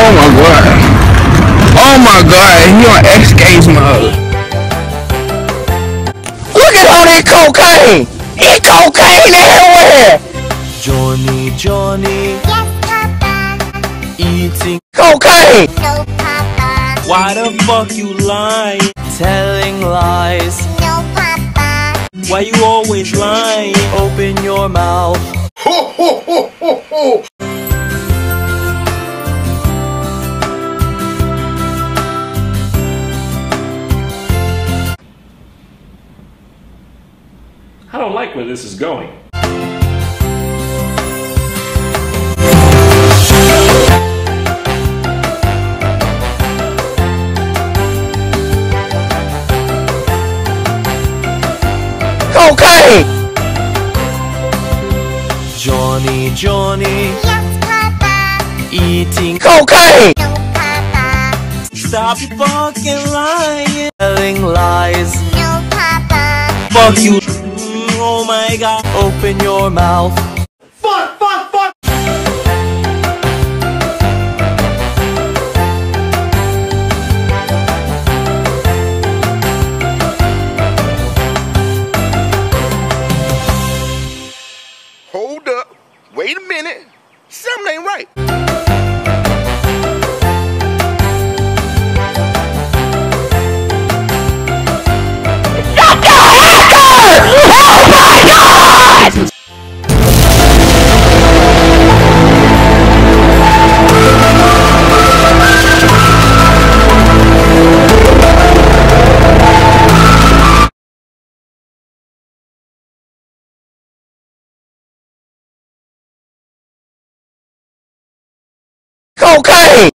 Oh my god. Oh my god, he on X Games mode. Look at all that cocaine! He cocaine everywhere! Johnny, Johnny. Yes, Papa. Eating Cocaine! No, Papa. Why the fuck you lying? Telling lies. No, Papa. Why you always lying? Open your mouth. Ho ho ho ho ho! I don't like where this is going. Cocaine! Johnny, Johnny. Yes, Papa. Eating Cocaine! No, Papa. Stop fucking lying. Telling lies. No, Papa. Fuck you. Oh my god. Open your mouth. Fuck, fuck, fuck! Hold up. Wait a minute. Something ain't right. Cocaine!